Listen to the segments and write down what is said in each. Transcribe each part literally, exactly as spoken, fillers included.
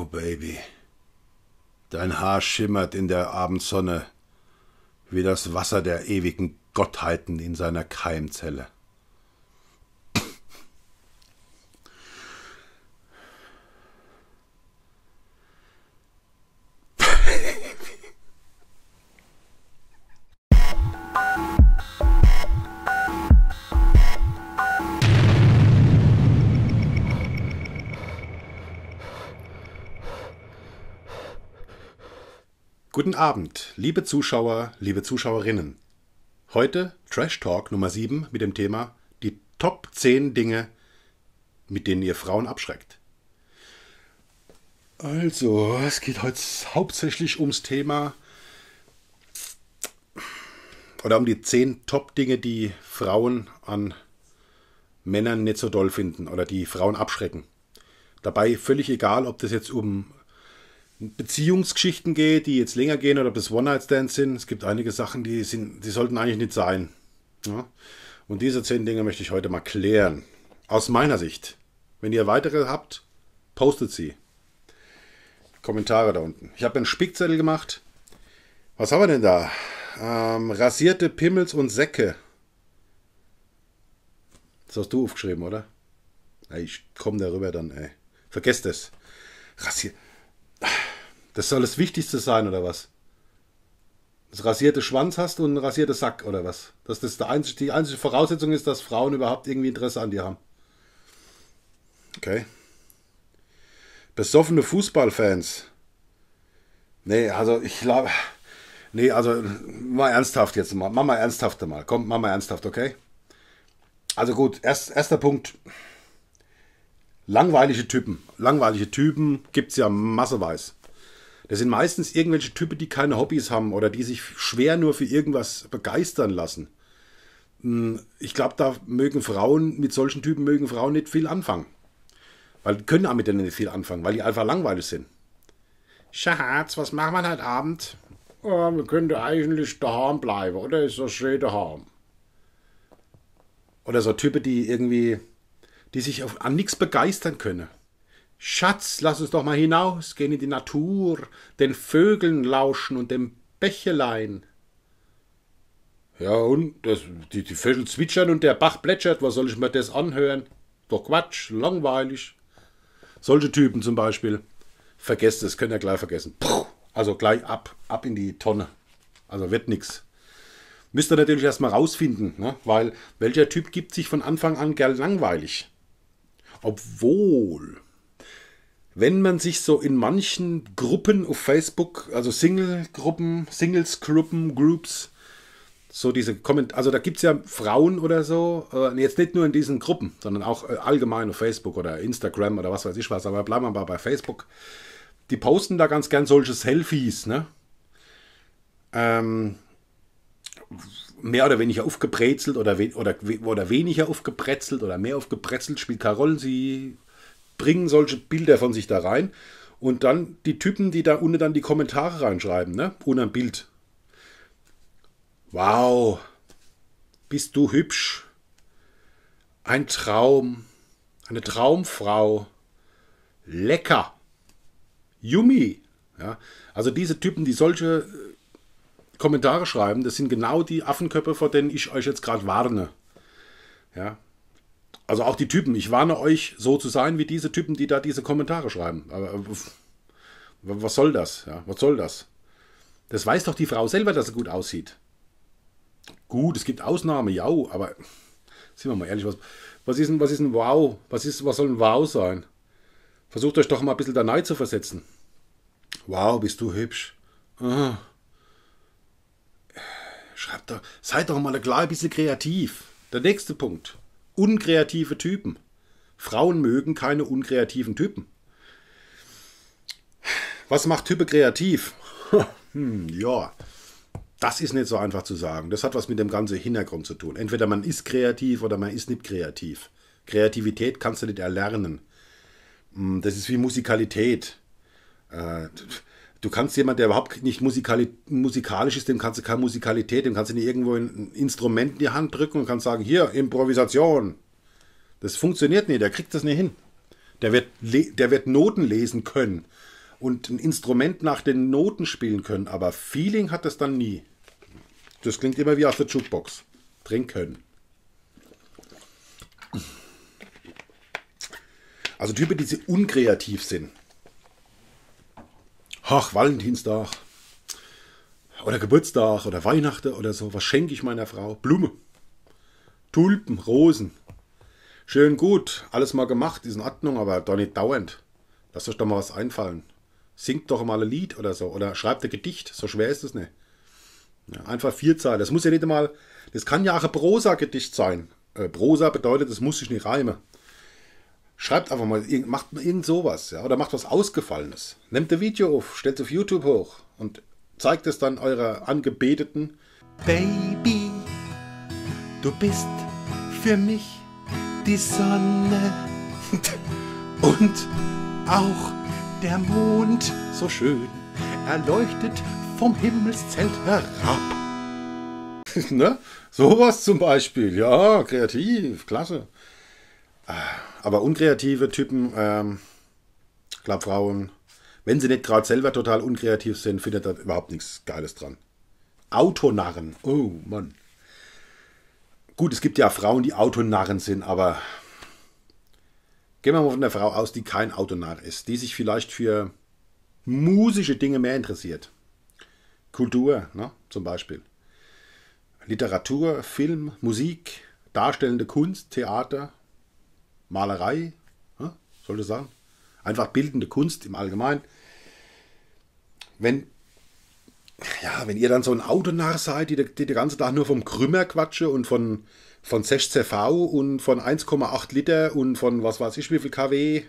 Baby, dein Haar schimmert in der Abendsonne wie das Wasser der ewigen Gottheiten in seiner Keimzelle. Guten Abend, liebe Zuschauer, liebe Zuschauerinnen. Heute Trash Talk Nummer sieben mit dem Thema die Top zehn Dinge, mit denen ihr Frauen abschreckt. Also, es geht heute hauptsächlich ums Thema oder um die zehn Top-Dinge, die Frauen an Männern nicht so doll finden oder die Frauen abschrecken. Dabei völlig egal, ob das jetzt um Beziehungsgeschichten geht, die jetzt länger gehen oder ob das One-Night-Stands sind. Es gibt einige Sachen, die, sind, die sollten eigentlich nicht sein. Ja? Und diese zehn Dinge möchte ich heute mal klären. Aus meiner Sicht. Wenn ihr weitere habt, postet sie. Kommentare da unten. Ich habe einen Spickzettel gemacht. Was haben wir denn da? Ähm, rasierte Pimmels und Säcke. Das hast du aufgeschrieben, oder? Ich komme darüber dann, ey. Vergesst es. Rasiert. Das soll das Wichtigste sein, oder was? Das rasierte Schwanz hast und einen rasierten Sack, oder was? Dass das der einzige, die einzige Voraussetzung ist, dass Frauen überhaupt irgendwie Interesse an dir haben. Okay. Besoffene Fußballfans. Nee, also ich glaube... Nee, also mal ernsthaft jetzt mal. Mach mal ernsthaft mal. Komm, mach mal ernsthaft, okay? Also gut, erst, erster Punkt. Langweilige Typen. Langweilige Typen gibt es ja masseweise. Das sind meistens irgendwelche Typen, die keine Hobbys haben oder die sich schwer nur für irgendwas begeistern lassen. Ich glaube, da mögen Frauen, mit solchen Typen mögen Frauen nicht viel anfangen. Weil die können auch mit denen nicht viel anfangen, weil die einfach langweilig sind. Schatz, was machen wir heute Abend? Oh, wir könnten eigentlich daheim bleiben, oder? Ist so schön daheim. Oder so Typen, die irgendwie, die sich auf, an nichts begeistern können. Schatz, lass uns doch mal hinaus, gehen in die Natur, den Vögeln lauschen und dem Bächelein. Ja und, das, die, die Vögel zwitschern und der Bach plätschert, was soll ich mir das anhören? Doch Quatsch, langweilig. Solche Typen zum Beispiel. Vergesst es, könnt ihr gleich vergessen. Puh, also gleich ab, ab in die Tonne. Also wird nix. Müsst ihr natürlich erstmal rausfinden, ne? Weil welcher Typ gibt sich von Anfang an gern langweilig? Obwohl... Wenn man sich so in manchen Gruppen auf Facebook, also Single-Gruppen, Singles-Gruppen, Groups, so diese Kommentare, also da gibt es ja Frauen oder so, äh, jetzt nicht nur in diesen Gruppen, sondern auch äh, allgemein auf Facebook oder Instagram oder was weiß ich was, aber bleiben wir mal bei Facebook. Die posten da ganz gern solche Selfies, ne? Ähm, mehr oder weniger aufgebrezelt oder, we oder, oder weniger aufgebrezelt oder mehr aufgebrezelt, spielt keine Rolle, sie bringen solche Bilder von sich da rein und dann die Typen, die da unten dann die Kommentare reinschreiben, ne? Unter ein Bild. Wow, bist du hübsch. Ein Traum, eine Traumfrau. Lecker. Yummy. Ja? Also diese Typen, die solche Kommentare schreiben, das sind genau die Affenköpfe, vor denen ich euch jetzt gerade warne. Ja. Also auch die Typen, ich warne euch, so zu sein wie diese Typen, die da diese Kommentare schreiben. Aber was soll das? Ja, was soll das? Das weiß doch die Frau selber, dass sie gut aussieht. Gut, es gibt Ausnahmen, ja, aber sind wir mal ehrlich, was, was, ist, ein, was ist ein Wow? Was, ist, was soll ein Wow sein? Versucht euch doch mal ein bisschen da rein zu versetzen. Wow, bist du hübsch. Ah. Schreibt doch, seid doch mal klar ein bisschen kreativ. Der nächste Punkt. Unkreative Typen. Frauen mögen keine unkreativen Typen. Was macht Typen kreativ? hm, ja, das ist nicht so einfach zu sagen. Das hat was mit dem ganzen Hintergrund zu tun. Entweder man ist kreativ oder man ist nicht kreativ. Kreativität kannst du nicht erlernen. Das ist wie Musikalität. Du kannst jemand, der überhaupt nicht musikali musikalisch ist, dem kannst du keine Musikalität, dem kannst du nicht irgendwo ein Instrument in die Hand drücken und kannst sagen, hier, Improvisation. Das funktioniert nicht, der kriegt das nicht hin. Der wird, der wird Noten lesen können, und ein Instrument nach den Noten spielen können, aber Feeling hat das dann nie. Das klingt immer wie aus der Jukebox. Trinken. Also Typen, die so unkreativ sind. Ach, Valentinstag. Oder Geburtstag oder Weihnachten oder so. Was schenke ich meiner Frau? Blume. Tulpen, Rosen. Schön gut. Alles mal gemacht, ist in Ordnung, aber doch nicht dauernd. Lass euch doch mal was einfallen. Singt doch mal ein Lied oder so. Oder schreibt ein Gedicht. So schwer ist es nicht. Ja, einfach vier Zeilen. Das muss ja nicht einmal. Das kann ja auch ein Prosa-Gedicht sein. Äh, Prosa bedeutet, das muss sich nicht reimen. Schreibt einfach mal, macht irgend sowas, ja, oder macht was Ausgefallenes. Nehmt ein Video auf, stellt es auf YouTube hoch und zeigt es dann eurer Angebeteten. Baby, du bist für mich die Sonne und auch der Mond, so schön, erleuchtet vom Himmelszelt herab. Ne? Sowas zum Beispiel, ja, kreativ, klasse. Aber unkreative Typen, ähm, ich glaube Frauen, wenn sie nicht gerade selber total unkreativ sind, findet da überhaupt nichts Geiles dran. Autonarren, oh Mann. Gut, es gibt ja Frauen, die Autonarren sind, aber gehen wir mal von der Frau aus, die kein Autonarr ist, die sich vielleicht für musische Dinge mehr interessiert. Kultur, ne, zum Beispiel. Literatur, Film, Musik, darstellende Kunst, Theater, Malerei, ne, sollte ich sagen. Einfach bildende Kunst im Allgemeinen. Wenn, ja, wenn ihr dann so ein Autonarr seid, die, die den ganzen Tag nur vom Krümmer quatsche und von, von sechzehn V und von eins Komma acht Liter und von was weiß ich wie viel kW.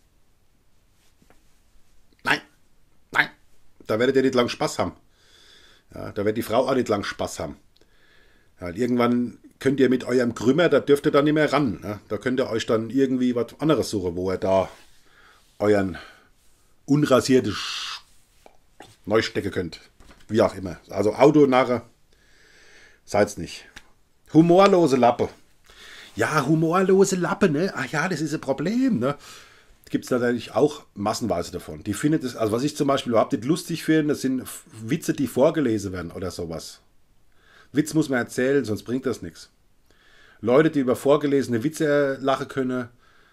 Nein, nein, da werdet ihr nicht lang Spaß haben. Ja, da wird die Frau auch nicht lang Spaß haben. Ja, irgendwann könnt ihr mit eurem Krümmer, da dürft ihr dann nicht mehr ran. Ne? Da könnt ihr euch dann irgendwie was anderes suchen, wo ihr da euren unrasierten Sch neu stecken könnt. Wie auch immer. Also Autonarre, seid's nicht. Humorlose Lappe. Ja, humorlose Lappe, ne? Ach ja, das ist ein Problem, ne? Gibt es natürlich auch massenweise davon. Die findet es, also was ich zum Beispiel überhaupt nicht lustig finde, das sind Witze, die vorgelesen werden oder sowas. Witz muss man erzählen, sonst bringt das nichts. Leute, die über vorgelesene Witze lachen können,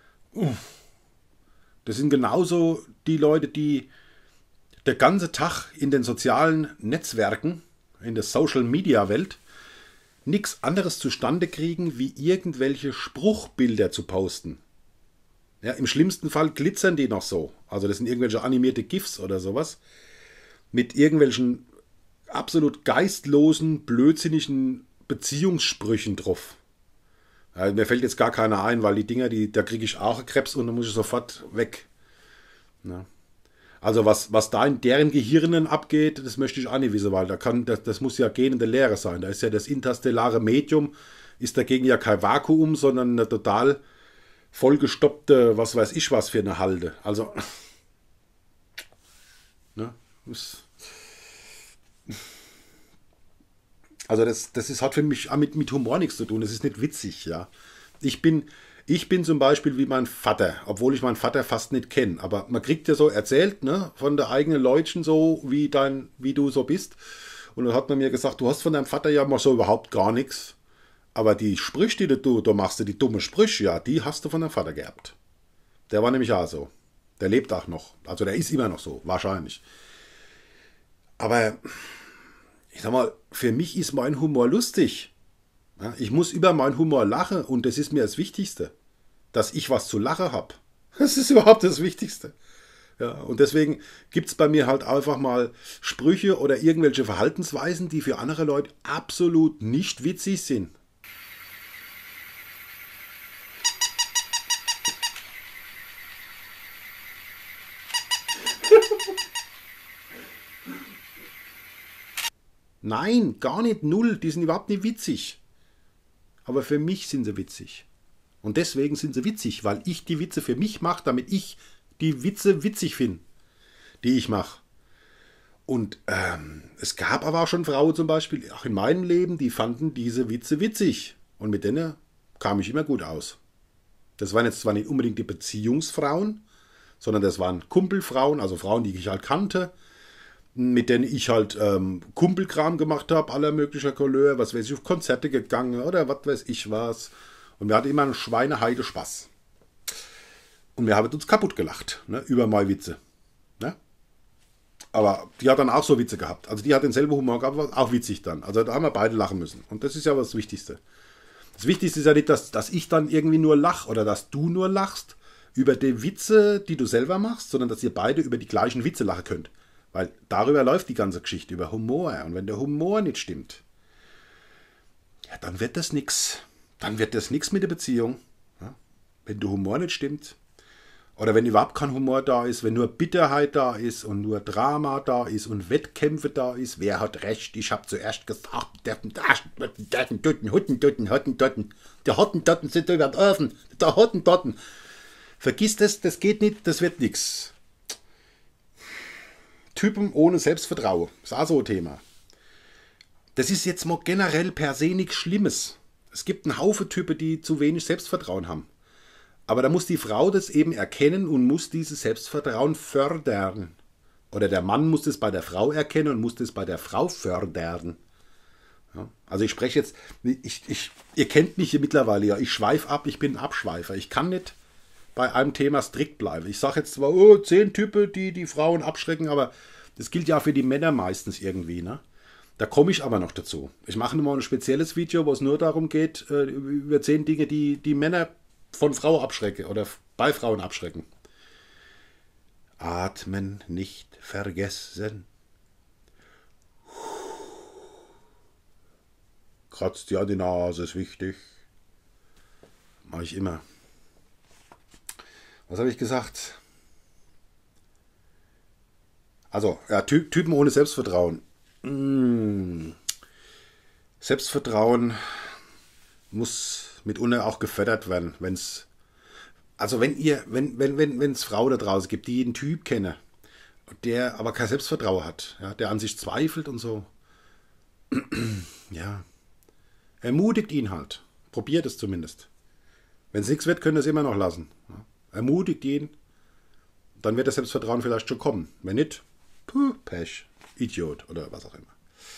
das sind genauso die Leute, die der ganze Tag in den sozialen Netzwerken, in der Social-Media-Welt, nichts anderes zustande kriegen, wie irgendwelche Spruchbilder zu posten. Ja, im schlimmsten Fall glitzern die noch so. Also das sind irgendwelche animierte GIFs oder sowas. Mit irgendwelchen absolut geistlosen, blödsinnigen Beziehungssprüchen drauf. Ja, mir fällt jetzt gar keiner ein, weil die Dinger, die, da kriege ich auch Krebs und dann muss ich sofort weg. Ja. Also was, was da in deren Gehirnen abgeht, das möchte ich auch nicht wissen, weil da kann, das, das muss ja gähnende Leere sein. Da ist ja das interstellare Medium, ist dagegen ja kein Vakuum, sondern eine total vollgestoppte, was weiß ich was für eine Halde. Also, ne, ist, also das, das ist, hat für mich auch mit, mit Humor nichts zu tun. Das ist nicht witzig, ja. Ich bin, ich bin zum Beispiel wie mein Vater, obwohl ich meinen Vater fast nicht kenne. Aber man kriegt ja so erzählt, ne, von der eigenen Leutchen so, wie, dein, wie du so bist. Und dann hat man mir gesagt, du hast von deinem Vater ja mal so überhaupt gar nichts. Aber die Sprüche, die du da machst, die dumme Sprüche, ja, die hast du von deinem Vater geerbt. Der war nämlich auch so. Der lebt auch noch. Also der ist immer noch so, wahrscheinlich. Aber ich sag mal, für mich ist mein Humor lustig. Ja, ich muss über meinen Humor lachen und das ist mir das Wichtigste. Dass ich was zu lachen habe. Das ist überhaupt das Wichtigste. Ja, und deswegen gibt es bei mir halt einfach mal Sprüche oder irgendwelche Verhaltensweisen, die für andere Leute absolut nicht witzig sind. Nein, gar nicht, null. Die sind überhaupt nicht witzig. Aber für mich sind sie witzig. Und deswegen sind sie witzig, weil ich die Witze für mich mache, damit ich die Witze witzig finde, die ich mache. Und ähm, es gab aber auch schon Frauen zum Beispiel, auch in meinem Leben, die fanden diese Witze witzig. Und mit denen kam ich immer gut aus. Das waren jetzt zwar nicht unbedingt die Beziehungsfrauen, sondern das waren Kumpelfrauen, also Frauen, die ich halt kannte, mit denen ich halt ähm, Kumpelkram gemacht habe, aller möglicher Couleur, was weiß ich, auf Konzerte gegangen oder was weiß ich was. Und wir hatten immer einen Schweineheide Spaß. Und wir haben uns kaputt gelacht, ne, über meine Witze. Ne? Aber die hat dann auch so Witze gehabt. Also die hat denselben Humor gehabt, war auch witzig dann. Also da haben wir beide lachen müssen. Und das ist ja das Wichtigste. Das Wichtigste ist ja nicht, dass, dass ich dann irgendwie nur lach oder dass du nur lachst über die Witze, die du selber machst, sondern dass ihr beide über die gleichen Witze lachen könnt. Weil darüber läuft die ganze Geschichte, über Humor. Und wenn der Humor nicht stimmt, ja, dann wird das nichts. Dann wird das nichts mit der Beziehung. Ja? Wenn der Humor nicht stimmt, oder wenn überhaupt kein Humor da ist, wenn nur Bitterheit da ist und nur Drama da ist und Wettkämpfe da ist, wer hat recht, ich habe zuerst gesagt, der Hottentotten, Hottentotten, Hottentotten, der Hottentotten sind über den Ofen, der Hottentotten. Vergiss das, das geht nicht, das wird nichts. Typen ohne Selbstvertrauen, ist auch so ein Thema. Das ist jetzt mal generell per se nichts Schlimmes. Es gibt einen Haufen Typen, die zu wenig Selbstvertrauen haben. Aber da muss die Frau das eben erkennen und muss dieses Selbstvertrauen fördern. Oder der Mann muss das bei der Frau erkennen und muss das bei der Frau fördern. Ja, also ich spreche jetzt, ich, ich, ihr kennt mich hier mittlerweile ja, ich schweife ab, ich bin ein Abschweifer. Ich kann nicht bei einem Thema strikt bleiben. Ich sage jetzt zwar, oh, zehn Typen, die die Frauen abschrecken, aber das gilt ja für die Männer meistens irgendwie, ne? Da komme ich aber noch dazu. Ich mache mal ein spezielles Video, wo es nur darum geht, über zehn Dinge, die die Männer von Frau abschrecken oder bei Frauen abschrecken. Atmen nicht vergessen. Kratzt ja die Nase, ist wichtig. Mache ich immer. Was habe ich gesagt? Also, ja, Ty- Typen ohne Selbstvertrauen. Mmh. Selbstvertrauen muss mitunter auch gefördert werden, wenn's also wenn ihr, wenn, wenn, wenn, wenn es Frauen da draußen gibt, die einen Typ kennen, der aber kein Selbstvertrauen hat, ja, der an sich zweifelt und so, ja, ermutigt ihn halt. Probiert es zumindest. Wenn es nichts wird, könnt ihr es immer noch lassen. Ja. Ermutigt ihn, dann wird das Selbstvertrauen vielleicht schon kommen. Wenn nicht, puh, Pech, Idiot oder was auch immer.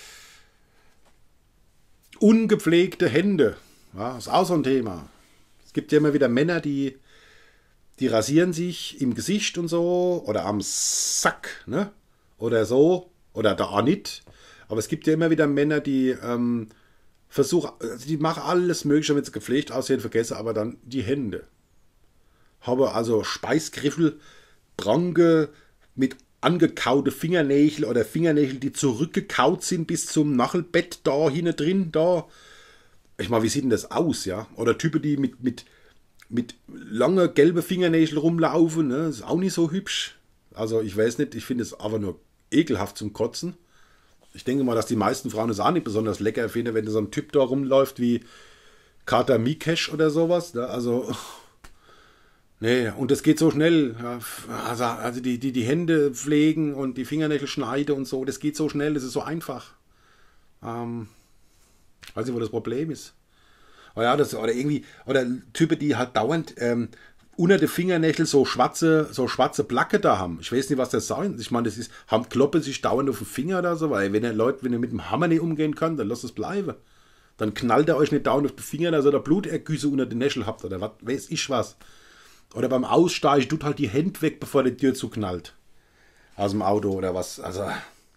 Ungepflegte Hände, ja, ist auch so ein Thema. Es gibt ja immer wieder Männer, die, die rasieren sich im Gesicht und so oder am Sack, ne? Oder so, oder da auch nicht. Aber es gibt ja immer wieder Männer, die ähm, versuchen, die machen alles Mögliche, damit sie gepflegt aussehen, vergessen aber dann die Hände. Habe also Speisgriffel, Pranke mit angekaute Fingernägel oder Fingernägel, die zurückgekaut sind bis zum Nachelbett da hinten drin, da. Ich meine, wie sieht denn das aus, ja? Oder Typen, die mit, mit, mit lange gelbe Fingernägel rumlaufen, ne? Das ist auch nicht so hübsch. Also ich weiß nicht, ich finde es aber nur ekelhaft zum Kotzen. Ich denke mal, dass die meisten Frauen es auch nicht besonders lecker finden, wenn so ein Typ da rumläuft wie Kater Mikesh oder sowas. Ne? Also, nee, und das geht so schnell. Ja, also also die, die, die Hände pflegen und die Fingernägel schneiden und so, das geht so schnell, das ist so einfach. Ähm, weiß nicht, wo das Problem ist. Oder, ja, das, oder irgendwie, oder Typen, die halt dauernd ähm, unter den Fingernägeln so schwarze, so schwarze Placke da haben. Ich weiß nicht, was das sein. Ich meine, das ist, haben kloppen sich dauernd auf den Finger oder so, weil wenn ihr Leute, wenn ihr mit dem Hammer nicht umgehen könnt, dann lasst es bleiben. Dann knallt er euch nicht dauernd auf die Finger, dass ihr da Blutergüsse unter den Näschel habt oder was weiß ich was. Oder beim Aussteigen tut halt die Hände weg, bevor die Tür zuknallt. Aus dem Auto oder was. Also.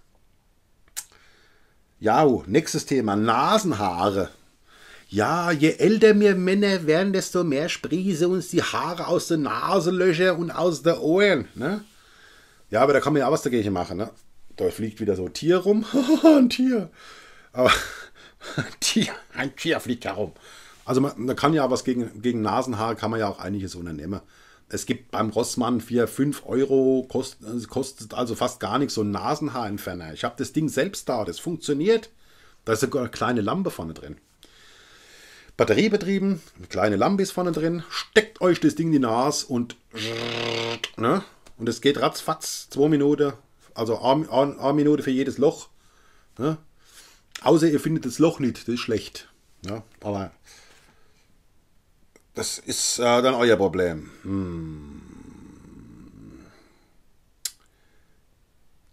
Ja, nächstes Thema. Nasenhaare. Ja, je älter wir Männer werden, desto mehr sprießen uns die Haare aus den Nasenlöchern und aus den Ohren. Ne? Ja, aber da kann man ja auch was dagegen machen. Ne? Da fliegt wieder so ein Tier rum. Ein Tier. Aber ein Tier, ein Tier fliegt herum. Also man, man kann ja was gegen, gegen Nasenhaare, kann man ja auch einiges unternehmen. Es gibt beim Rossmann für fünf Euro, kostet, kostet also fast gar nichts, so ein Nasenhaarentferner. Ich habe das Ding selbst da, das funktioniert. Da ist sogar eine kleine Lampe vorne drin. Batteriebetrieben, eine kleine Lampe ist vorne drin. Steckt euch das Ding in die Nase und ne? Und es geht ratzfatz, zwei Minuten, also eine, eine Minute für jedes Loch. Ne? Außer ihr findet das Loch nicht, das ist schlecht. Ja, aber das ist äh, dann euer Problem. Hm.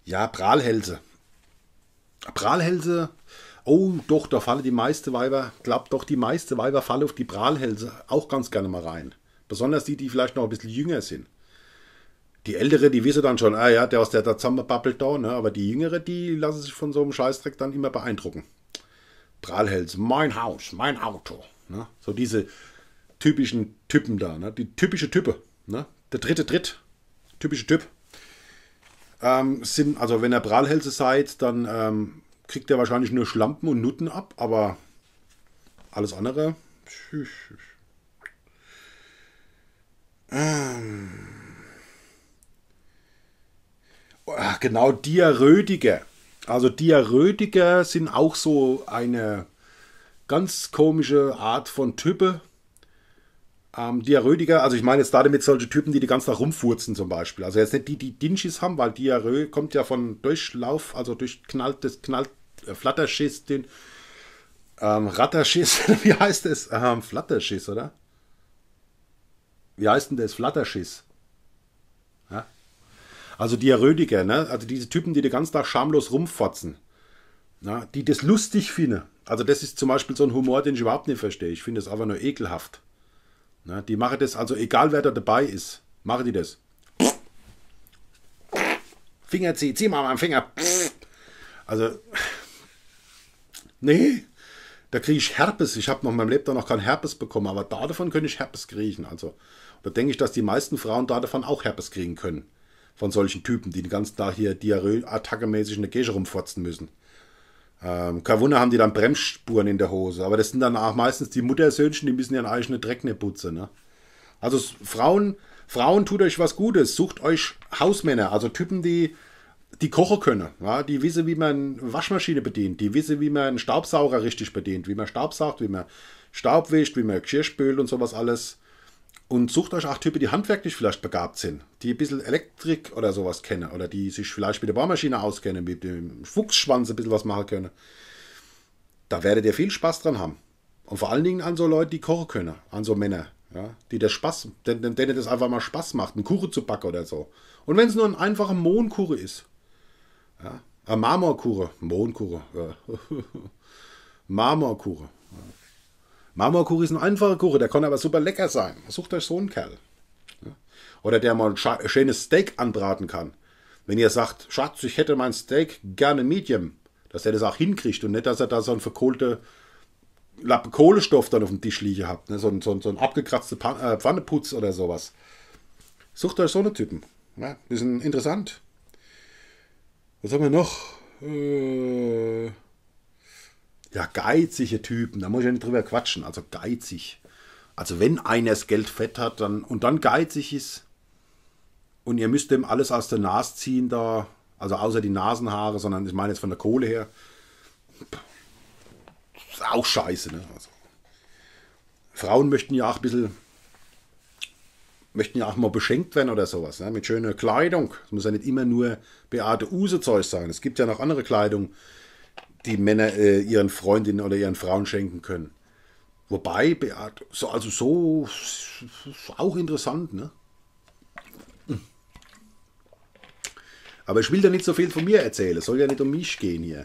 Ja, Prahlhälse. Prahlhälse, oh doch, da fallen die meisten Weiber, glaubt doch, die meisten Weiber fallen auf die Prahlhälse auch ganz gerne mal rein. Besonders die, die vielleicht noch ein bisschen jünger sind. Die Ältere, die wissen dann schon, ah ja, der aus der da zusammenbabbelt da, ne? Aber die Jüngere, die lassen sich von so einem Scheißdreck dann immer beeindrucken. Prahlhälse, mein Haus, mein Auto. Ne? So diese typischen Typen da, ne? Die typische Type. Ne? Der dritte Tritt, typische Typ. Ähm, sind, also wenn ihr Prahlhälse seid, dann ähm, kriegt ihr wahrscheinlich nur Schlampen und Nutten ab, aber alles andere. Ähm, ach, genau, Diarrhoetiker. Also Diarrhoetiker sind auch so eine ganz komische Art von Type. Ähm, Diarrhoetiker, also ich meine jetzt damit solche Typen, die die ganze Tag rumfurzen zum Beispiel. Also jetzt nicht die, die Dinschis haben, weil Diarrhoe kommt ja von Durchlauf, also durch knallt, das knallt, äh, Flatterschiss, den ähm, Ratterschiss, wie heißt es? Ähm, Flatterschiss, oder? Wie heißt denn das? Flatterschiss. Ja? Also Diarrhoetiker, ne? Also diese Typen, die den ganzen Tag schamlos rumfotzen. Ja? Die das lustig finden. Also das ist zum Beispiel so ein Humor, den ich überhaupt nicht verstehe. Ich finde das einfach nur ekelhaft. Na, die machen das, also egal wer da dabei ist, machen die das. Finger zieh, zieh mal meinen Finger. Also, nee, da kriege ich Herpes. Ich habe noch in meinem Leben noch kein Herpes bekommen, aber da davon könnte ich Herpes kriegen. Also, da denke ich, dass die meisten Frauen da davon auch Herpes kriegen können. Von solchen Typen, die den ganzen Tag hier Diarrhoe-Attacke-mäßig in der Käse rumfotzen müssen. Ähm, kein Wunder haben die dann Bremsspuren in der Hose. Aber das sind dann auch meistens die Muttersöhnchen, die müssen ihren eigenen Dreck nicht putzen. Ne? Also Frauen, Frauen tut euch was Gutes. Sucht euch Hausmänner, also Typen, die, die kochen können. Ja? Die wissen, wie man eine Waschmaschine bedient. Die wissen, wie man einen Staubsauger richtig bedient. Wie man Staubsaugt, wie man Staub wischt, wie man Geschirr spült und sowas alles. Und sucht euch auch Typen, die handwerklich vielleicht begabt sind, die ein bisschen Elektrik oder sowas kennen oder die sich vielleicht mit der Bohrmaschine auskennen, mit dem Fuchsschwanz ein bisschen was machen können. Da werdet ihr viel Spaß dran haben. Und vor allen Dingen an so Leute, die kochen können, an so Männer, ja, die das Spaß, denen, denen das einfach mal Spaß macht, einen Kuchen zu backen oder so. Und wenn es nur ein einfacher Mohnkuchen ist, ja, ein Marmorkuchen, Mohnkuchen, ja. Marmorkuchen. Ja. Marmorkuchen ist ein einfacher Kuchen, der kann aber super lecker sein. Sucht euch so einen Kerl. Ja. Oder der mal ein schönes Steak anbraten kann. Wenn ihr sagt, Schatz, ich hätte mein Steak gerne Medium, dass er das auch hinkriegt und nicht, dass er da so einen verkohlten Lappen Kohlenstoff dann auf dem Tisch liegen habt. Ne? So, ein, so, ein, so ein abgekratzter Pfanneputz oder sowas. Sucht euch so eine Typen. Ja, die sind interessant. Was haben wir noch? Äh... Ja, geizige Typen, da muss ich ja nicht drüber quatschen. Also geizig. Also wenn einer das Geld fett hat dann, und dann geizig ist und ihr müsst dem alles aus der Nase ziehen da, also außer die Nasenhaare, sondern ich meine jetzt von der Kohle her, ist auch scheiße. Ne? Also, Frauen möchten ja auch ein bisschen, möchten ja auch mal beschenkt werden oder sowas, ne? Mit schöner Kleidung. Es muss ja nicht immer nur Beate Use-Zeug sein. Es gibt ja noch andere Kleidung, die Männer äh, ihren Freundinnen oder ihren Frauen schenken können. Wobei, Beate, so, also so, auch interessant, ne? Aber ich will da nicht so viel von mir erzählen. Es soll ja nicht um mich gehen hier.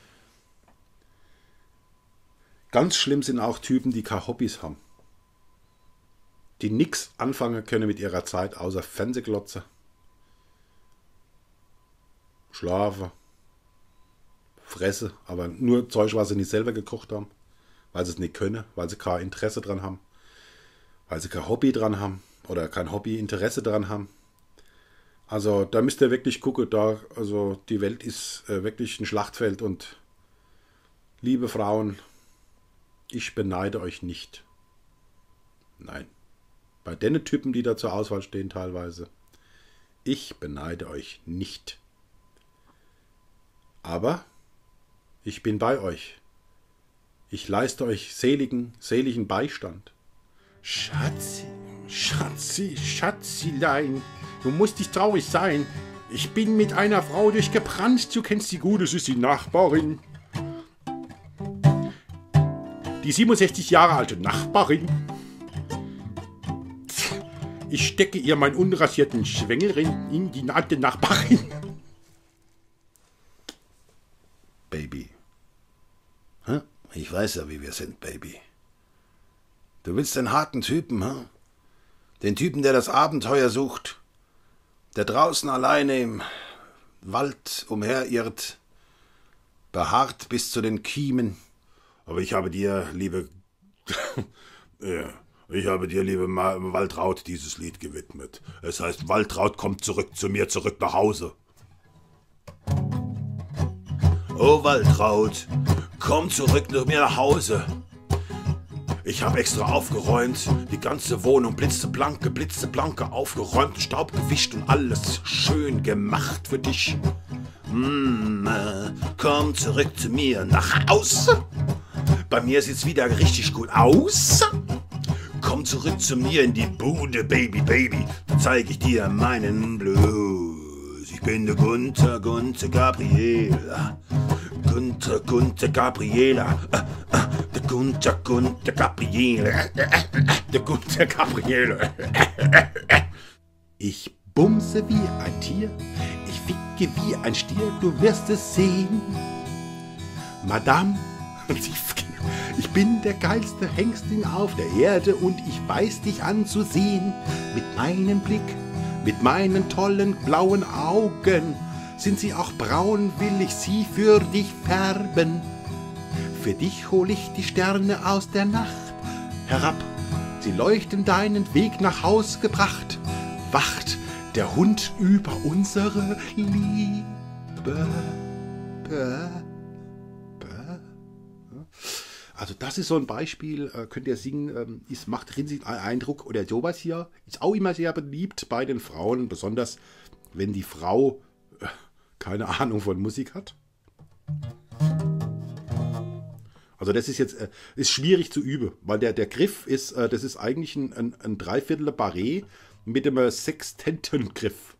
Ganz schlimm sind auch Typen, die keine Hobbys haben. Die nichts anfangen können mit ihrer Zeit, außer Fernsehglotze, schlafen, Fresse, aber nur Zeug, was sie nicht selber gekocht haben, weil sie es nicht können, weil sie kein Interesse dran haben, weil sie kein Hobby dran haben oder kein Hobby-Interesse dran haben. Also da müsst ihr wirklich gucken, da, also die Welt ist äh, wirklich ein Schlachtfeld und liebe Frauen, ich beneide euch nicht. Nein. Bei den Typen, die da zur Auswahl stehen teilweise, ich beneide euch nicht. Aber ich bin bei euch. Ich leiste euch seligen, seligen Beistand. Schatzi, Schatzi, Schatzilein, du musst nicht traurig sein. Ich bin mit einer Frau durchgebrannt, du kennst sie gut, es ist die Nachbarin. Die siebenundsechzig Jahre alte Nachbarin. Ich stecke ihr meinen unrasierten Schwengel in die nackte Nachbarin. Ich weiß ja, wie wir sind, Baby. Du willst den harten Typen, hm? Den Typen, der das Abenteuer sucht, der draußen alleine im Wald umherirrt, behaart bis zu den Kiemen. Aber ich habe dir, liebe... ja, ich habe dir, liebe Ma- Waltraud, dieses Lied gewidmet. Es heißt, Waltraud kommt zurück zu mir, zurück nach Hause. Oh Waltraud, komm zurück zu mir nach Hause. Ich habe extra aufgeräumt, die ganze Wohnung blitzeblanke, blitzeblanke aufgeräumt, Staub gewischt und alles schön gemacht für dich. Mm, äh, komm zurück zu mir nach Hause. Bei mir sieht's wieder richtig gut aus. Komm zurück zu mir in die Bude, Baby, Baby, da zeig ich dir meinen Blues. Ich bin der Gunther, Gunther Gabriela. Gunther, Gunther Gabriela. Äh, äh, der Gunther, Gunther Gabriela. Äh, äh, der Gunther Gabriela. Ich bumse wie ein Tier, ich ficke wie ein Stier, du wirst es sehen. Madame, ich bin der geilste Hengstling auf der Erde und ich weiß dich anzusehen. Mit meinem Blick, mit meinen tollen blauen Augen. Sind sie auch braun, will ich sie für dich färben. Für dich hol ich die Sterne aus der Nacht herab. Sie leuchten deinen Weg nach Haus gebracht. Wacht der Hund über unsere Liebe. Also das ist so ein Beispiel, äh, könnt ihr singen, ähm, es macht riesigen Eindruck oder sowas hier. Ist auch immer sehr beliebt bei den Frauen, besonders wenn die Frau äh, keine Ahnung von Musik hat. Also das ist jetzt äh, ist schwierig zu üben, weil der, der Griff ist, äh, das ist eigentlich ein, ein, ein Dreiviertel Barré mit einem Sextentengriff.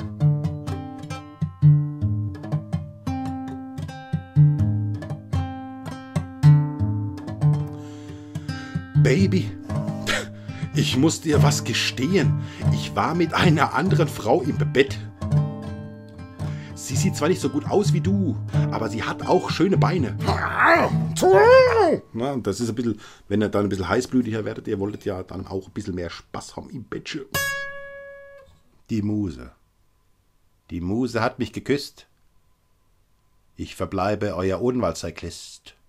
Baby, ich muss dir was gestehen. Ich war mit einer anderen Frau im Bett. Sie sieht zwar nicht so gut aus wie du, aber sie hat auch schöne Beine. Na, das ist ein bisschen, wenn ihr dann ein bisschen heißblütiger werdet, ihr wolltet ja dann auch ein bisschen mehr Spaß haben im Bettchen. Die Muse. Die Muse hat mich geküsst. Ich verbleibe euer Unwaldcyclist.